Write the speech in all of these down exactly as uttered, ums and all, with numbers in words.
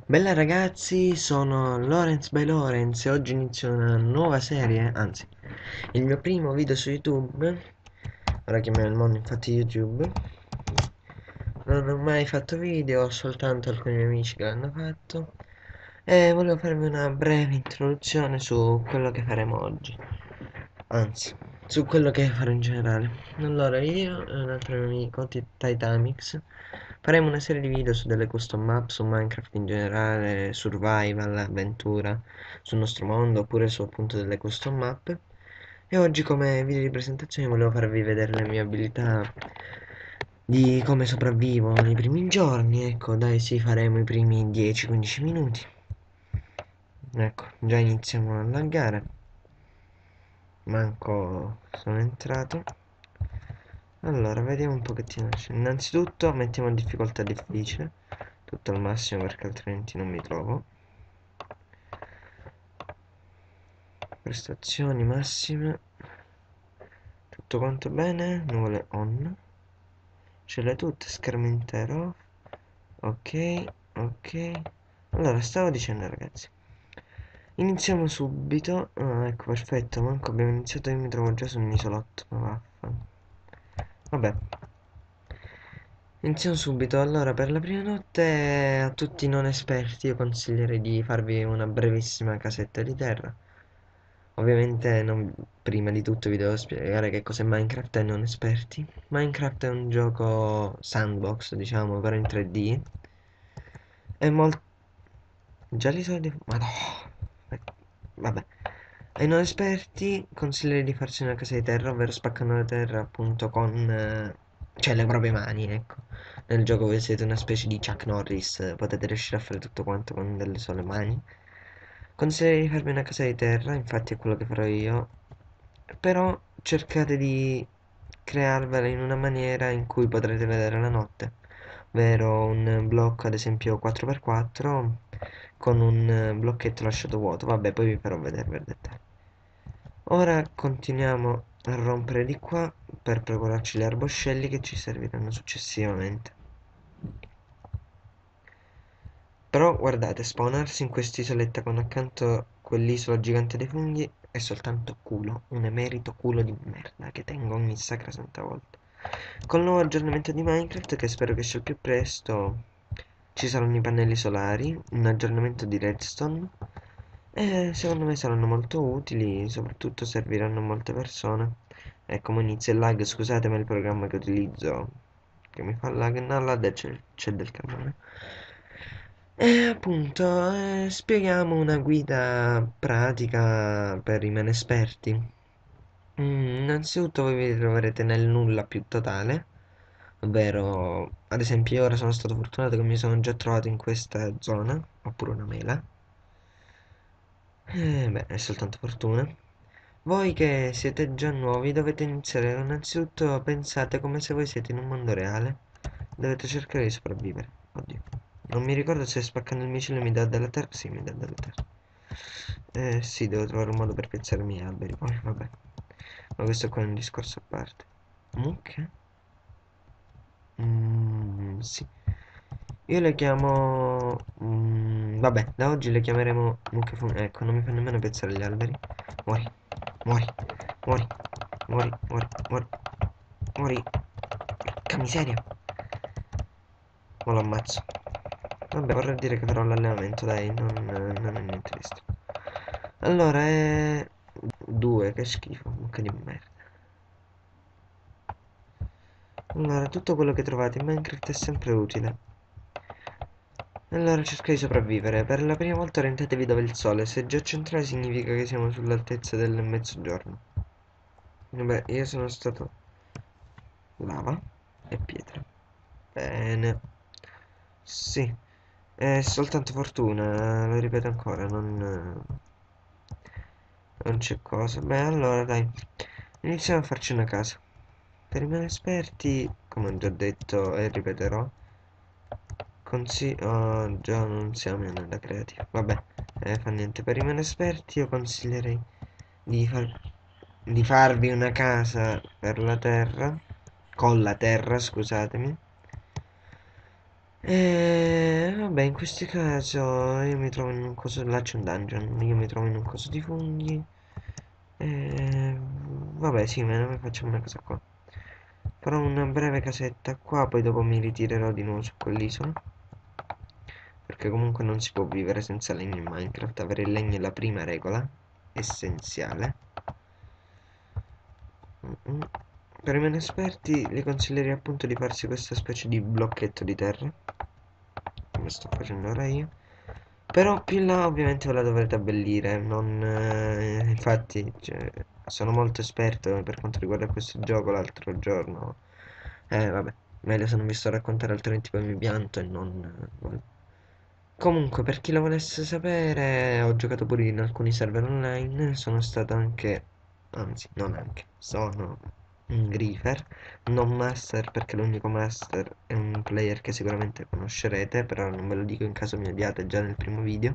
Bella ragazzi, sono Lorenz by Lorenz e oggi inizio una nuova serie, anzi, il mio primo video su YouTube. Ora chiamiamo il mondo infatti YouTube. Non ho mai fatto video, ho soltanto alcuni miei amici che l'hanno fatto. E volevo farvi una breve introduzione su quello che faremo oggi. Anzi, su quello che farò in generale. Allora, io e un altro mio amico, Ti- Titamix, faremo una serie di video su delle custom map, su Minecraft in generale, survival, avventura, sul nostro mondo, oppure su appunto delle custom map. E oggi come video di presentazione volevo farvi vedere le mie abilità di come sopravvivo nei primi giorni. Ecco, dai, sì, faremo i primi dieci quindici minuti. Ecco, già iniziamo a laggare. Manco sono entrato. Allora, vediamo un pochettino. Innanzitutto mettiamo in difficoltà difficile, tutto al massimo perché altrimenti non mi trovo. Prestazioni massime. Tutto quanto bene. Nuvole on. Ce le tutte, schermo intero. Ok, ok. Allora, stavo dicendo ragazzi. Iniziamo subito. Ah, ecco, perfetto. Manco abbiamo iniziato, io mi trovo già su un isolotto. Ma vaffa. Vabbè. Iniziamo subito. Allora, per la prima notte a tutti i non esperti io consiglierei di farvi una brevissima casetta di terra. Ovviamente non- prima di tutto vi devo spiegare che cos'è Minecraft ai non esperti. Minecraft è un gioco sandbox, diciamo, però in tre D. È molto... Già li soldi... Madò. Vabbè. Ai non esperti consiglierei di farsi una casa di terra, ovvero spaccando la terra appunto con... eh, cioè le proprie mani, ecco. Nel gioco voi siete una specie di Chuck Norris, eh, potete riuscire a fare tutto quanto con delle sole mani. Consiglierei di farvi una casa di terra, infatti è quello che farò io. Però cercate di crearvela in una maniera in cui potrete vedere la notte, ovvero un blocco ad esempio quattro per quattro con un eh, blocchetto lasciato vuoto. Vabbè, poi vi farò vedere per dettaglio. Ora continuiamo a rompere di qua per procurarci gli arboscelli che ci serviranno successivamente. Però guardate, spawnarsi in quest'isoletta con accanto quell'isola gigante dei funghi è soltanto culo, un emerito culo di merda che tengo ogni sacra santa volta. Col nuovo aggiornamento di Minecraft, che spero che sia il più presto, ci saranno i pannelli solari, un aggiornamento di redstone e secondo me saranno molto utili, soprattutto serviranno a molte persone. E come inizia il lag, scusate ma il programma che utilizzo che mi fa lag, no, là c'è del carbone. E appunto, eh, spieghiamo una guida pratica per i meno esperti. Mm, innanzitutto voi vi troverete nel nulla più totale, ovvero, ad esempio, io ora sono stato fortunato che mi sono già trovato in questa zona, oppure una mela. Eh, beh, è soltanto fortuna. Voi che siete già nuovi dovete iniziare innanzitutto pensate come se voi siete in un mondo reale. Dovete cercare di sopravvivere. Oddio. Non mi ricordo se spaccando il micidio mi dà della terra. Sì, mi dà della terra. Eh sì, devo trovare un modo per piazzare i miei alberi. Poi, vabbè. Ma questo qua è un discorso a parte. Mucche? Mm, sì. Io le chiamo... mm, vabbè, da oggi le chiameremo mucche fum... Ecco, non mi fa nemmeno piazzare gli alberi. Muori, muori, muori, muori, muori, muori, muori. Porca miseria. Ma lo ammazzo. Vabbè, vorrei dire che farò l'allenamento, dai, non, non è niente di strano. Allora, è... Due, che schifo, mucche di merda. Allora, tutto quello che trovate in Minecraft è sempre utile. Allora, cercate di sopravvivere. Per la prima volta orientatevi dove è il sole. Se già centrale significa che siamo sull'altezza del mezzogiorno. Vabbè, io sono stato lava e pietra. Bene. Sì, è soltanto fortuna, lo ripeto ancora, non, non c'è cosa. Beh, allora dai, iniziamo a farci una casa. Per i meno esperti, come ho già detto e ripeterò, consi... Oh, già non siamo nella creativa. Vabbè, eh, fa niente. Per i meno esperti io consiglierei di, far... di farvi una casa per la terra, con la terra, scusatemi. E vabbè, in questo caso io mi trovo in un coso, là c'è un dungeon, io mi trovo in un coso di funghi. E vabbè, sì, ma noi facciamo una cosa qua. Farò una breve casetta qua, poi dopo mi ritirerò di nuovo su quell'isola. Perché comunque non si può vivere senza legno in Minecraft, avere il legno è la prima regola, essenziale. Mm-mm. Per i meno esperti le consiglierei appunto di farsi questa specie di blocchetto di terra, come sto facendo ora io. Però più in là ovviamente ve la dovrete abbellire, non... eh, infatti cioè, sono molto esperto per quanto riguarda questo gioco l'altro giorno. Eh vabbè, meglio se non vi sto a raccontare altrimenti poi mi pianto e non... non- Comunque, per chi lo volesse sapere, ho giocato pure in alcuni server online, sono stato anche, anzi, non anche, sono un griefer, non master perché l'unico master è un player che sicuramente conoscerete, però non ve lo dico in caso mi odiate già nel primo video.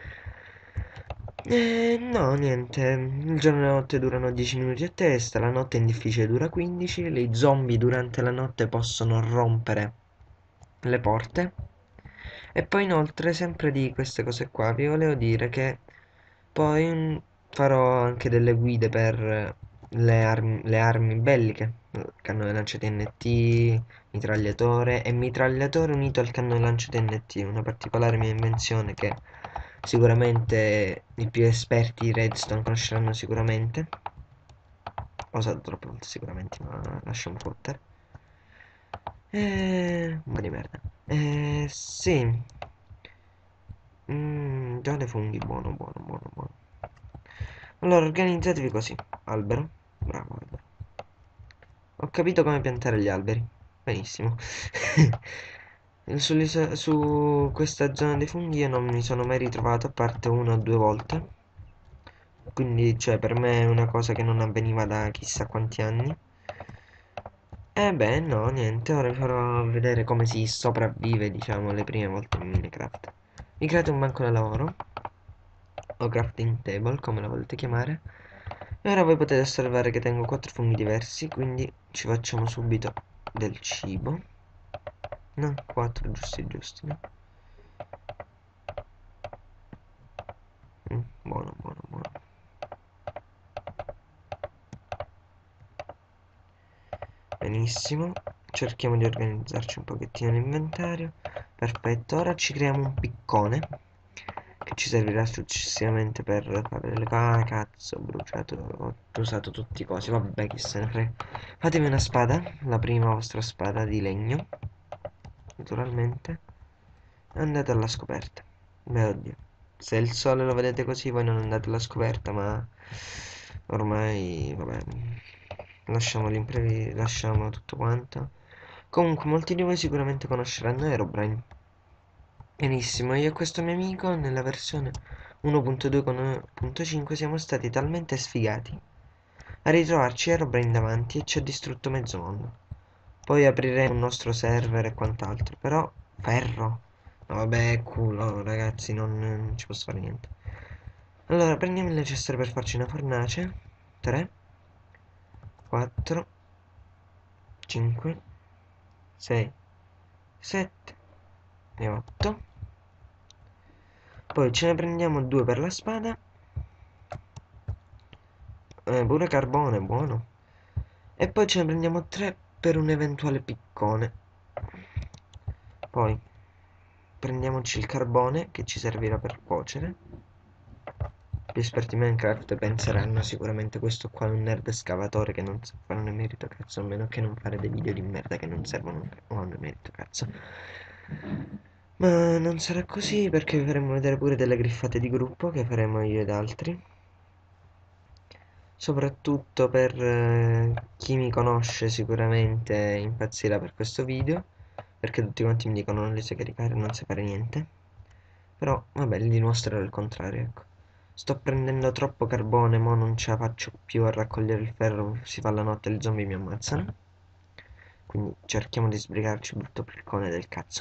E no, niente, il giorno e la notte durano dieci minuti a testa, la notte in difficile dura quindici, i zombie durante la notte possono rompere le porte. E poi inoltre, sempre di queste cose qua, vi volevo dire che poi mm, farò anche delle guide per le armi, le armi belliche, cannone lancio T N T, mitragliatore e mitragliatore unito al cannone lancio T N T, una particolare mia invenzione che sicuramente i più esperti di Redstone conosceranno sicuramente. Ho usato troppe volte sicuramente, ma lasciamo fottere. Eh, un po' di merda. Eh, sì. Mm, già le funghi, buono, buono, buono, buono. Allora, organizzatevi così. Albero. Bravo, albero. Ho capito come piantare gli alberi. Benissimo. Sull'iso- su questa zona dei funghi io non mi sono mai ritrovato, a parte una o due volte. Quindi, cioè, per me è una cosa che non avveniva da chissà quanti anni. Eh beh, no, niente, ora vi farò vedere come si sopravvive, diciamo, le prime volte in Minecraft. Vi create un banco da lavoro, o crafting table, come la volete chiamare. E ora voi potete osservare che tengo quattro funghi diversi, quindi ci facciamo subito del cibo. No, quattro giusti giusti, no? Mm, buono, buono, buono. Benissimo, cerchiamo di organizzarci un pochettino l'inventario. Perfetto, ora ci creiamo un piccone che ci servirà successivamente per fare delle ah, cazzo, ho bruciato, ho usato tutti i cosi, vabbè chi se ne frega. Fatemi una spada, la prima vostra spada di legno, naturalmente. Andate alla scoperta. Beh, oddio. Se il sole lo vedete così, voi non andate alla scoperta, ma ormai, vabbè, lasciamo l'imprevisto, lasciamo tutto quanto. Comunque, molti di voi sicuramente conosceranno Herobrine. Benissimo, io e questo mio amico nella versione uno punto due punto cinque siamo stati talmente sfigati a ritrovarci Herobrine davanti e ci ha distrutto mezzo mondo. Poi apriremo un nostro server e quant'altro, però ferro. No, vabbè, culo, ragazzi, non, non ci posso fare niente. Allora, prendiamo il necessario per farci una fornace. tre, quattro, cinque, sei, sette e otto. Poi ce ne prendiamo due per la spada. Eh, pure carbone, buono. E poi ce ne prendiamo tre per un eventuale piccone. Poi prendiamoci il carbone che ci servirà per cuocere. Gli esperti Minecraft penseranno sicuramente questo qua è un nerd scavatore che non sa fare un merito cazzo, a meno che non fare dei video di merda che non servono a un merito cazzo. Ma non sarà così perché vi faremo vedere pure delle griffate di gruppo che faremo io ed altri. Soprattutto per eh, chi mi conosce sicuramente impazzirà per questo video, perché tutti quanti mi dicono non li sai caricare, non sai fare niente. Però vabbè, gli dimostrerò il contrario, ecco. Sto prendendo troppo carbone, mo non ce la faccio più a raccogliere il ferro, si fa la notte e gli zombie mi ammazzano. Quindi cerchiamo di sbrigarci, brutto piccone del cazzo.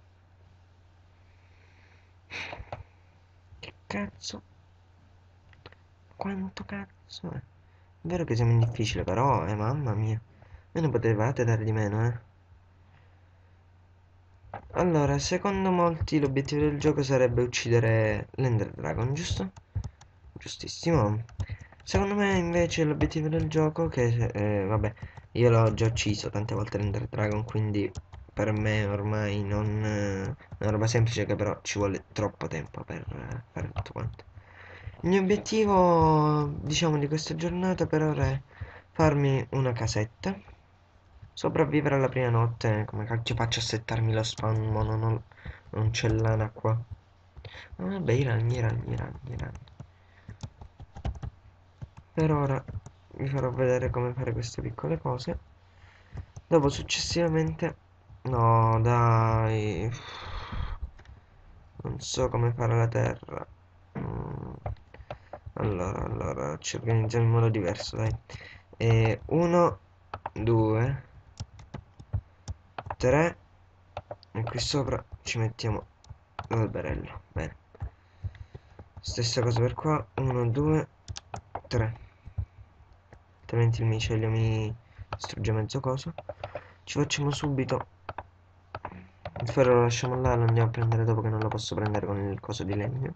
Che cazzo? Quanto cazzo è? È vero che siamo in difficile, però, eh, mamma mia. Me ne potevate dare di meno, eh. Allora, secondo molti l'obiettivo del gioco sarebbe uccidere l'Ender Dragon, giusto? Giustissimo. Secondo me invece l'obiettivo del gioco, che eh, vabbè, io l'ho già ucciso tante volte l'Ender Dragon, quindi per me ormai non eh, è una roba semplice che però ci vuole troppo tempo per eh, fare tutto quanto. Il mio obiettivo, diciamo, di questa giornata per ora è farmi una casetta, sopravvivere alla prima notte. Come cacchio faccio a settarmi lo spawn? Mo non, ho- non c'è lana qua. Ah, vabbè, i ragni, i ragni, i ragni, i ragni. Per ora vi farò vedere come fare queste piccole cose. Dopo successivamente... No, dai. Non so come fare la terra. Mm. Allora, allora, ci organizziamo in modo diverso, dai. E uno, due, tre. E qui sopra ci mettiamo l'alberello. Bene. Stessa cosa per qua. uno, due, tre. Altrimenti il micelio mi distrugge mezzo coso. Ci facciamo subito il ferro, lo lasciamo là, lo andiamo a prendere dopo che non lo posso prendere con il coso di legno.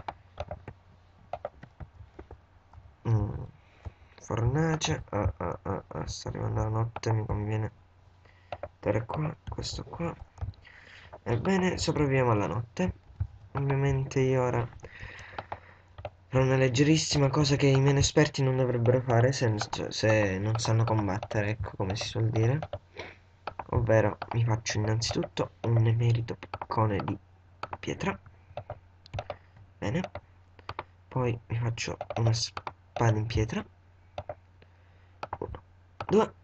mm. Fornace. Ah, ah, ah, ah, sta arrivando la notte, mi conviene mettere qua, questo qua. Ebbene, sopravviviamo alla notte. Ovviamente io ora farò una leggerissima cosa che i meno esperti non dovrebbero fare se, se non sanno combattere, ecco, come si suol dire. Ovvero mi faccio innanzitutto un emerito piccone di pietra. Bene. Poi mi faccio una spada in pietra. Uno, due.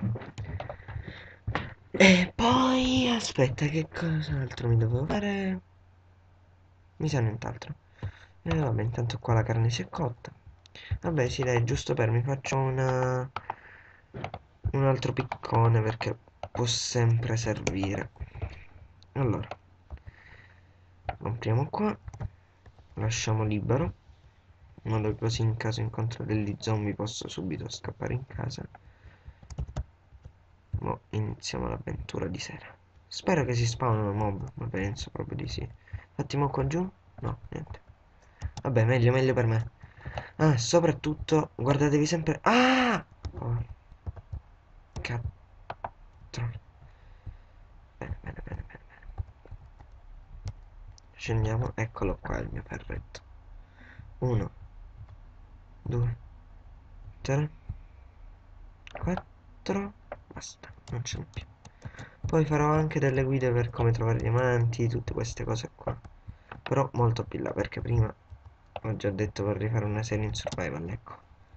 E poi aspetta, che cos'altro mi dovevo fare? Mi sa nient'altro. E vabbè, intanto qua la carne si è cotta. Vabbè, sì, dai, giusto per mi faccio una un altro piccone perché può sempre servire. Allora, apriamo qua, lasciamo libero, in modo che così in caso incontro degli zombie posso subito scappare in casa. Mo iniziamo l'avventura di sera. Spero che si spawnino mob, ma penso proprio di sì. Infatti mo qua giù? No, niente. Vabbè, meglio, meglio per me. Ah, soprattutto, guardatevi sempre... Ah! Oh, cazzo. Bene, bene, bene, bene, bene. Scendiamo, eccolo qua il mio ferretto. Uno, due, tre, quattro. Basta, non ce n'è più. Poi farò anche delle guide per come trovare diamanti, tutte queste cose qua. Però molto più là, perché prima ho già detto vorrei fare una serie in survival, ecco.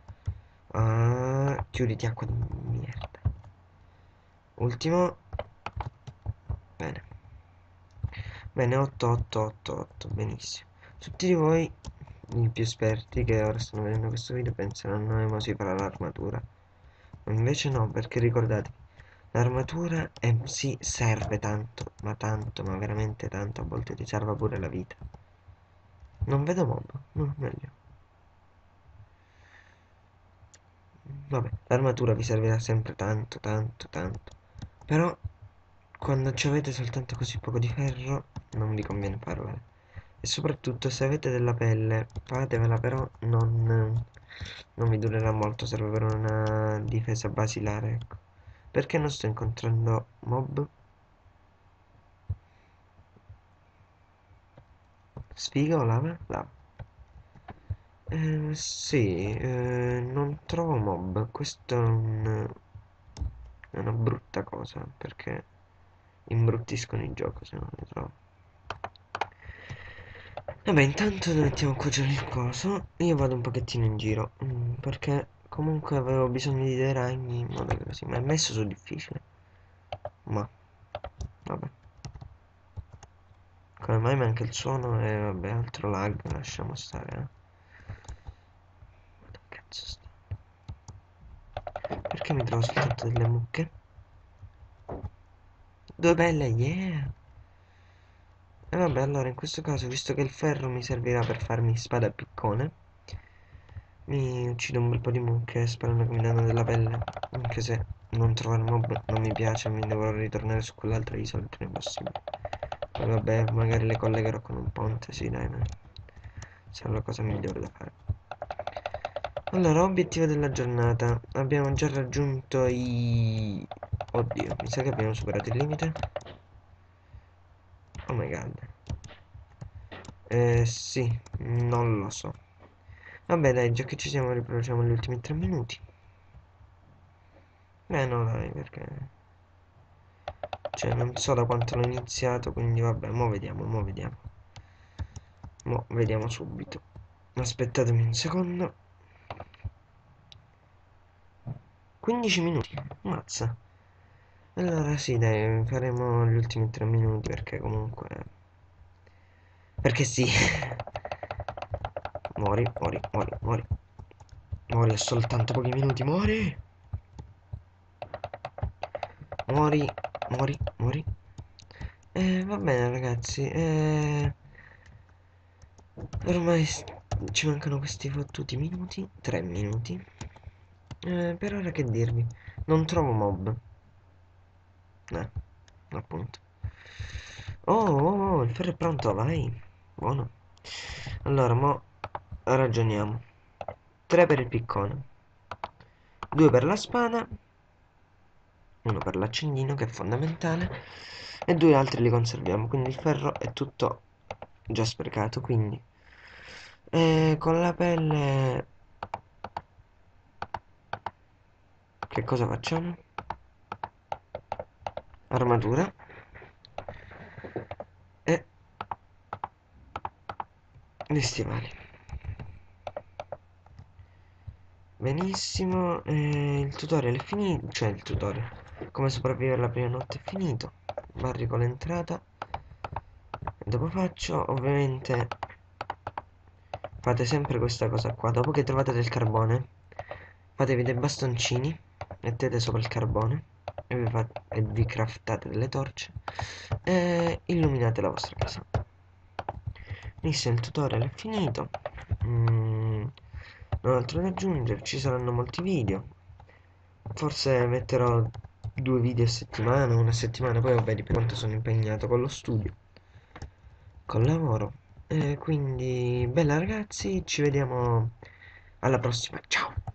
Ah, chiuditi, acqua di merda. Ultimo. Bene. Bene, otto, otto, otto, otto, benissimo. Tutti di voi, i più esperti che ora stanno vedendo questo video, penseranno che mo si farà l'armatura. Ma invece no, perché ricordatevi, l'armatura eh, sì, serve tanto, ma tanto, ma veramente tanto, a volte ti salva pure la vita. Non vedo mob, no, meglio. Vabbè, l'armatura vi servirà sempre tanto, tanto, tanto. Però, quando ci avete soltanto così poco di ferro, non vi conviene farvela. E soprattutto, se avete della pelle, fatevela, però non, non vi durerà molto, serve per una difesa basilare, ecco. Perché non sto incontrando mob? Sfiga o lava? Lava. Eh, sì, eh, non trovo mob. Questo è un, è una brutta cosa, perché imbruttiscono il gioco se non li trovo. Vabbè, intanto mettiamo qua già il coso. Io vado un pochettino in giro, mm, perché comunque avevo bisogno di dei ragni in modo che così. Ma è messo su difficile. Ma, vabbè. Come mai manca il suono e vabbè, altro lag, lasciamo stare, eh. Ma dove cazzo sta? Perché mi trovo soltanto delle mucche? Due belle, yeah! E vabbè, allora in questo caso, visto che il ferro mi servirà per farmi spada a piccone, mi uccido un bel po' di mucche sperando che mi danno della pelle. Anche se non trovare mob non mi piace, mi devo ritornare su quell'altra isola il prima possibile. Poi vabbè, magari le collegherò con un ponte, sì dai, ma sarà la cosa migliore da fare. Allora, obiettivo della giornata. Abbiamo già raggiunto i... Oddio, mi sa che abbiamo superato il limite. Oh my god. Eh sì, non lo so. Vabbè dai, già che ci siamo riproduciamo gli ultimi tre minuti. Eh no dai, perché... Cioè, non so da quanto l'ho iniziato, quindi vabbè, mo vediamo, mo vediamo. Mo vediamo subito. Aspettatemi un secondo. quindici minuti, mazza. Allora sì, dai, faremo gli ultimi tre minuti perché comunque... Perché sì. Muori, muori, muori, muori. Muori, ho soltanto pochi minuti, muori. Muori, muori, muori. Eh, va bene ragazzi, eh... Ormai ci mancano questi fottuti minuti, tre minuti. Eh, per ora che dirvi? Non trovo mob. Eh, appunto. Oh, oh, oh, il ferro è pronto, vai. Buono. Allora, mo ragioniamo. tre per il piccone, due per la spada, uno per l'accendino che è fondamentale e due altri li conserviamo, quindi il ferro è tutto già sprecato, quindi eh, con la pelle che cosa facciamo? Armatura e gli stivali. Benissimo, eh, il tutorial è finito, cioè il tutorial, come sopravvivere la prima notte è finito, barrico l'entrata, dopo faccio, ovviamente fate sempre questa cosa qua, dopo che trovate del carbone, fatevi dei bastoncini, mettete sopra il carbone e vi, fate, e vi craftate delle torce e illuminate la vostra casa. Benissimo, il tutorial è finito. Mm, non ho altro da aggiungere, ci saranno molti video. Forse metterò due video a settimana, una settimana, poi vabbè dipende quanto sono impegnato con lo studio, col lavoro. E quindi, bella ragazzi, ci vediamo alla prossima, ciao!